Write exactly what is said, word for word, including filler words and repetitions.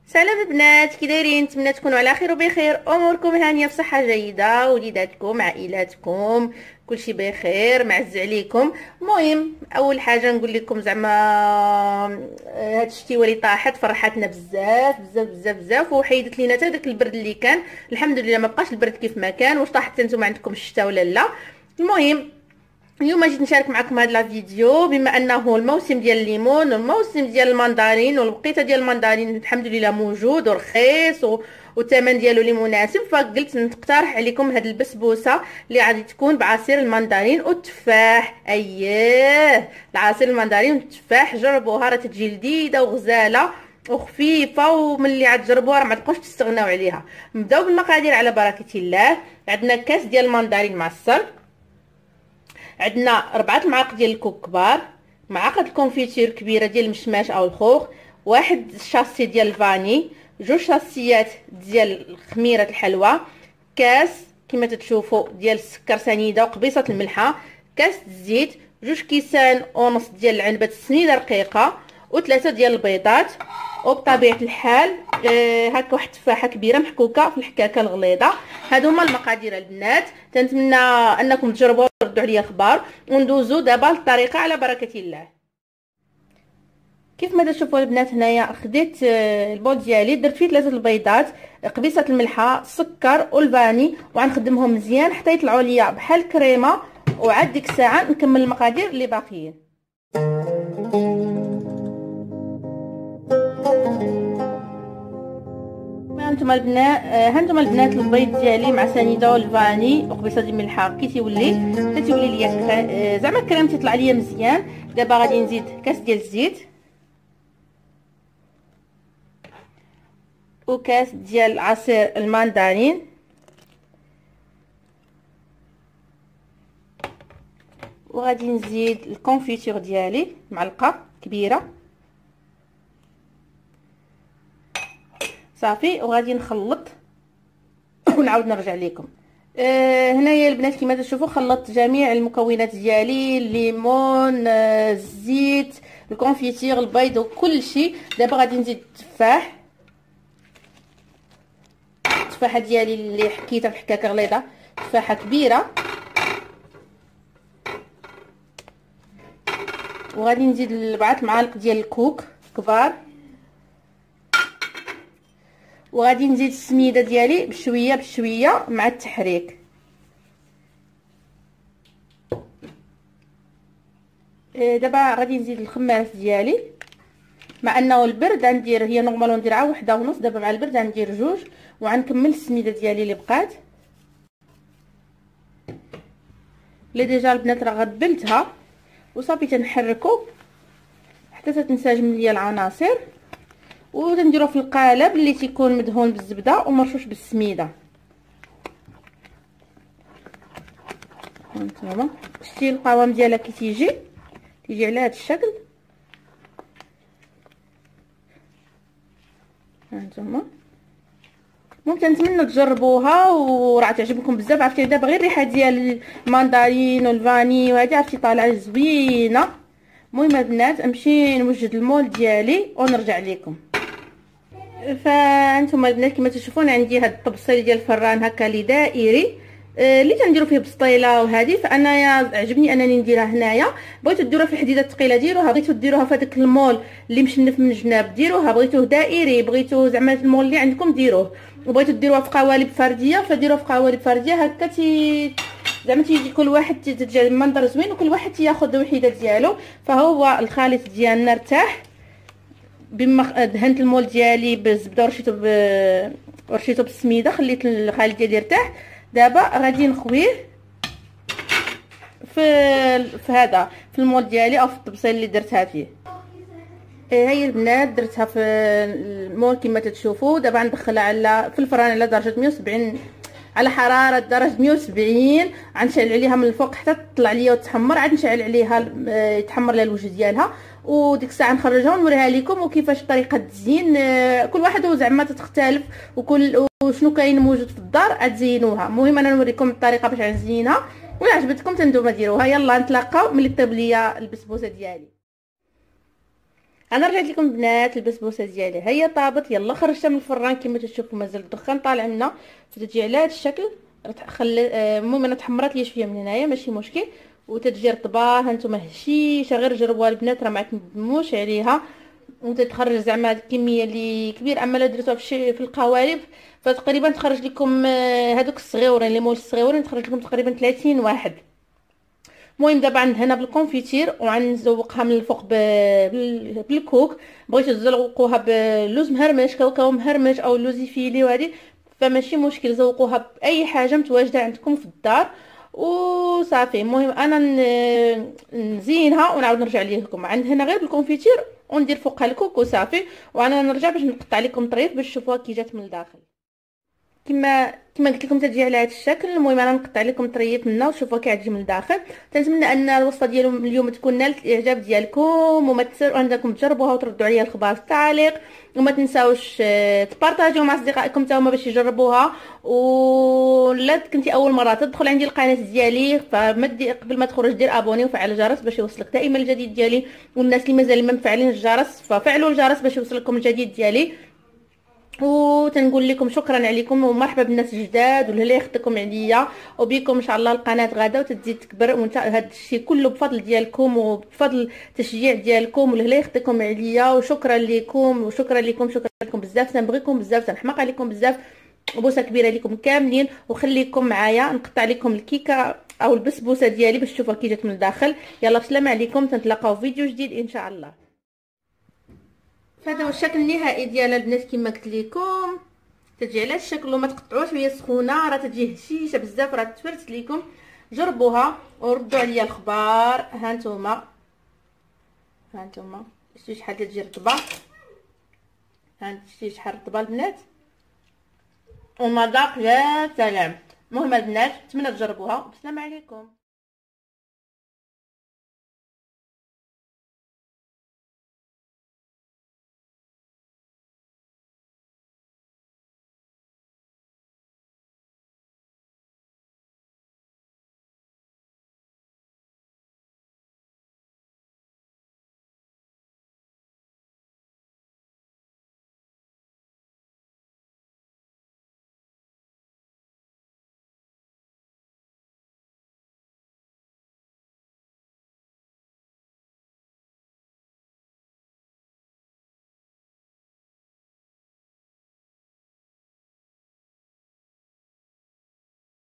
سلام البنات، كي دايرين؟ نتمنى تكونوا على خير وبخير، اموركم هانيه بصحه جيده، وليداتكم عائلاتكم كلشي بخير، معز عليكم. المهم اول حاجه نقول لكم زعما آه، هاد الشتيوه اللي طاحت فرحتنا بزاف بزاف بزاف بزاف، وحيدت لينا حتى داك البرد اللي كان. الحمد لله ما بقاش البرد كيف ما كان. واش طاحت نتوما عندكم الشتاء ولا لا؟ المهم اليوم جيت نشارك معكم هذا الفيديو بما انه الموسم ديال الليمون والموسم ديال المندرين، والبقيته ديال المندرين الحمد لله موجود ورخيص و... والثمن ديالو اللي مناسب. فقلت نقترح عليكم هذه البسبوسه اللي غادي تكون بعصير المندرين والتفاح. اييه، العصير المندرين والتفاح جربوها، راه تجي لذيذه وغزاله وخفيفه، وملي عاد تجربوها راه ما تبقاوش تستغناو عليها. نبداو بالمقادير على بركه الله. عندنا كاس ديال المندرين معصر، عندنا أربعة معالق ديال الكوك كبار، معلقه الكونفيتير كبيره ديال المشماش او الخوخ، واحد شاسي ديال الفاني، جوج شاسيات ديال خميره الحلوى، كاس كما تتشوفوا ديال السكر سنيده وقبيصه الملحه، كاس الزيت، جوج كيسان ونص ديال العنبه السنيده رقيقه، وثلاثه ديال البيضات. وبطبيعه الحال آه هكا واحد التفاحه كبيره محكوكه في الحكاكه الغليظه. هادو هما المقادير البنات، تنتمنى انكم تجربوا وردوا عليا خبار. وندوزو دابا للطريقه على بركه الله. كيف ما تشوفوا البنات، هنايا خديت البول ديالي، درت فيه ثلاثه البيضات، قبيصه الملحه، السكر والفاني، وغنخدمهم مزيان حتى يطلعوا ليا بحال الكريمه. وعاد ديك الساعه نكمل المقادير اللي باقيين. هانتوما البنات هانتوما البنات البيض ديالي مع سنيده والفاني وقبيصه ديال الملحه كي تيولي حتى تيولي ليا زعما الكريم تيطلع ليا مزيان. دابا غادي نزيد كاس ديال الزيت وكاس ديال عصير الماندارين وغادي نزيد الكونفيتور ديالي معلقه كبيره صافي، وغادي نخلط ونعاود نرجع لكم. آه هنايا البنات كما تشوفوا خلطت جميع المكونات ديالي، الليمون، آه الزيت، الكونفيتير، البيض وكل شيء. دابا غادي نزيد التفاح، التفاحه ديالي اللي حكيتها في حكاكه غليظه، تفاحه كبيره. وغادي نزيد أربعة معالق ديال الكوك كبار، وغادي نزيد السميده ديالي بشويه بشويه مع التحريك. دابا غادي نزيد الخماس ديالي، مع انه البرد غندير هي نورمالون ندير عا وحده ونص، دابا مع البرد غندير جوج، وغنكمل السميده ديالي اللي بقات اللي ديجا البنات راه غدبلتها. وصافي تنحركو حتى تتنسجم ليا العناصر، وتنديرو في القالب اللي تيكون مدهون بالزبده ومرشوش بالسميده. هانتوما شتي القوام ديالها كي تيجي تيجي على هذا الشكل. هانتوما ممكن نتمنى تجربوها وراه تعجبكم بزاف. عرفتي دابا غير الريحه ديال الماندارين والفاني وهذه عرفتي طالعه زوينه. المهم البنات نمشي نوجد المول ديالي ونرجع لكم. فانتم البنات كما تشوفون عندي هاد الطبسيل ديال الفران هكا لي دائري اللي تنديروا فيه بسطيله وهذه. فانا عجبني انني نديرها هنايا. بغيتو ديروها في الحديده الثقيله ديروها، بغيتو ديروها في هذاك المول اللي مشنف من الجناب ديروها، بغيتوه دائري، بغيتو زعما المول اللي عندكم ديروه، وبغيتو ديروها في قوالب فرديه فديروها في قوالب فرديه هكا تي زعما تيجي كل واحد تجي المنظر زوين وكل واحد تياخذ الوحده ديالو. فهو الخليط ديالنا ارتاح بما دهنت المول ديالي بالزبده ورشيتو ب ورشيتو بالسميده، خليت الخليط ديالي يرتاح. دابا غادي نخويه في في هذا في المول ديالي او في الطبسيل اللي درتها فيه. هاي البنات درتها في المول كما تشوفوا. دابا غندخلها على في الفران على درجه مية وسبعين، على حراره درجه مية وسبعين. غنشعل عليها من الفوق حتى تطلع ليا وتحمر، عاد نشعل عليها يتحمر لها الوجه ديالها، وديك الساعه نخرجها ونوريها لكم وكيفاش طريقه التزيين. كل واحد زعما تختلف وكل وشنو كاين موجود في الدار غتزينوها. المهم انا نوريكم الطريقه باش غنزينها، ولا عجبتكم تندوما ديروها. يلا نتلاقاو ملي طيب ليا البسبوسه ديالي. انا رجعت لكم البنات البسبوسه ديالي هي طابت. يلا خرجتها من الفران كما تشوفوا مازال الدخان طالع منها، فتجي على هذا الشكل. خلي المهم انا تحمرت لي شويه من هنايا ماشي مشكل، وتتجي رطبه. ها نتوما هشيشه غير جربوها البنات راه ما تندموش عليها، وتتخرج زعما هاد الكميه اللي كبير. اما لا درتوها في في القوالب فتقريبا تخرج لكم هذوك الصغيورين اللي مول الصغيورين تخرج لكم تقريبا ثلاثين واحد. المهم دابا عند هنا بالكونفيتير وغنزوقها من الفوق بال- بالكوك. بغيتو تزوقوها بلوز مهرمش كاوكاو مهرمش او لوزي فيلي وهذه فماشي مشكل، زوقوها باي حاجه متواجده عندكم في الدار وصافي. المهم انا ن- نزينها ونعاود نرجع لكم عند هنا غير بالكونفيتير وندير فوقها الكوك وصافي. وانا نرجع باش نقطع لكم طريف باش تشوفوها كي جات من الداخل. كما كما قلت لكم تجي على هذا الشكل. المهم انا نقطع لكم طريف منها وشوفوا كي غتجي من الداخل. تنتمنى ان الوصفه ديال اليوم تكون نالت الاعجاب ديالكم، وما تنساوش انكم تجربوها وتردوا عليا الخبر في التعليق، وما تنساوش آه، تبارطاجيو مع اصدقائكم حتى هما باش يجربوها. ولا كنتي اول مره تدخل عندي القناه ديالي فما دي قبل ما تخرج دير ابوني وفعل الجرس باش يوصلك دائما الجديد ديالي. والناس اللي مازال ما مفعلين الجرس ففعلوا الجرس باش يوصلكم الجديد ديالي. وتنقول لكم شكرا عليكم ومرحبا بالناس الجداد واللي يخدمكم عليا وبيكم ان شاء الله القناه غاده وتزيد تكبر. وانت هذا الشيء كله بفضل ديالكم وبفضل التشجيع ديالكم واللي يخدمكم عليا. وشكرا لكم وشكرا لكم شكرا لكم بزاف. تنبغيكم بزاف تنحماق عليكم بزاف. بوسه كبيره لكم كاملين وخليكم معايا نقطع لكم الكيكه او البسبوسه ديالي باش تشوفوا كي جات من الداخل. يلا بسلامه عليكم تنتلاقاو في فيديو جديد ان شاء الله. فهذا هو الشكل النهائي ديالها البنات كما قلت لكم. تجي على الشكل وما تقطعوش وهي سخونه راه تجي هشيشه بزاف راه تفرت لكم. جربوها وردوا عليا الخبار. ها نتوما ها نتوما شتي شحال تجي رطبه. ها شتي شحال رطبه البنات ومذاق يا سلام. المهم البنات نتمنى تجربوها. والسلام عليكم.